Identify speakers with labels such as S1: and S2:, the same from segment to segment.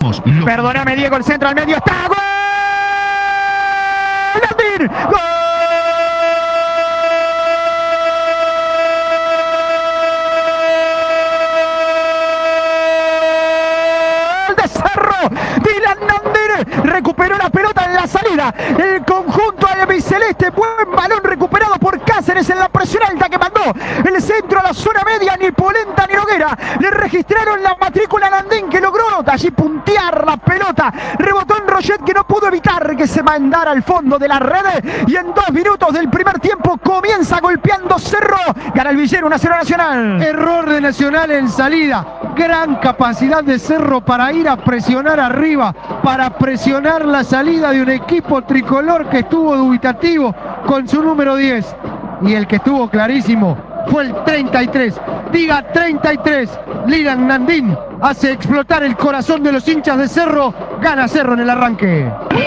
S1: Perdóname, Diego, el centro al medio está. ¡Gol! ¡Nandín! ¡Gol! De Cerro, Dylan Nandín recuperó la pelota en la salida. El conjunto albiceleste, buen balón recuperado por Cáceres en la presión alta que mandó el centro a la zona media. Ni Polenta ni Noguera le registraron la matrícula a Nandín, que logró allí puntear la pelota. Rebotó en Roget, que no pudo evitar que se mandara al fondo de la red. Y en 2 minutos del primer tiempo comienza golpeando Cerro. Gana el Villero, 1-0 Nacional.
S2: Error de Nacional en salida. Gran capacidad de Cerro para ir a presionar arriba, para presionar la salida de un equipo tricolor que estuvo dubitativo con su número 10. Y el que estuvo clarísimo fue el 33. Diga 33. Dylan Nandín hace explotar el corazón de los hinchas de Cerro. Gana Cerro en el arranque.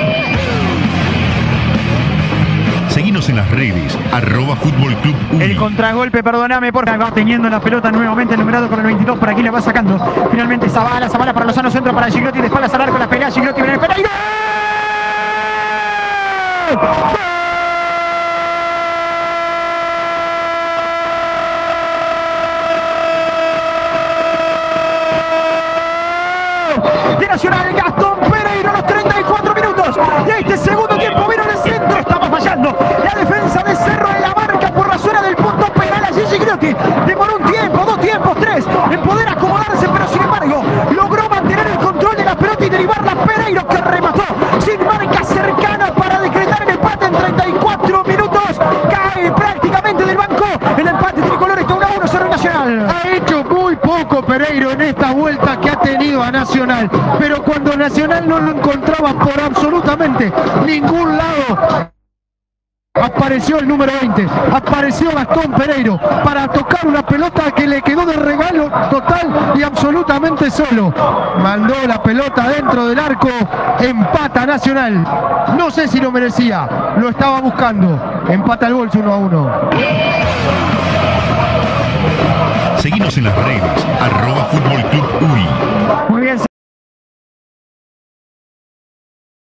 S3: Seguinos en las redes, @Fútbol Club Uni.
S1: El contragolpe, perdóname, por va teniendo la pelota nuevamente, numerado con el 22, por aquí la va sacando. Finalmente Zavala para Lozano, centro para Gigliotti, de espaldas al arco, la pelea, Gigliotti viene el Pereira. De Nacional, Gastón Pereira a los 34 minutos. Y este segundo tiempo vino el centro, estaba fallando. La defensa de Cerro en la marca por la zona del punto penal. Allí Gigliotti demoró un tiempo, 2 tiempos, 3 en poder acomodarse, pero sin embargo logró mantener el control de la pelota y derivarla a Pereira, que remató sin marca cercana para decretar el empate en 34 minutos. Cae prácticamente del banco. El empate tricolor está 1-1, Cerro Nacional.
S2: Ha hecho muy poco Pereiro en esta vuelta que ha tenido a Nacional, pero cuando Nacional no lo encontraba por absolutamente ningún lado, apareció el número 20, apareció Gastón Pereiro para tocar una pelota que le quedó de regalo total y absolutamente solo. Mandó la pelota dentro del arco, empata Nacional. No sé si lo merecía, lo estaba buscando. Empata el bolso 1-1.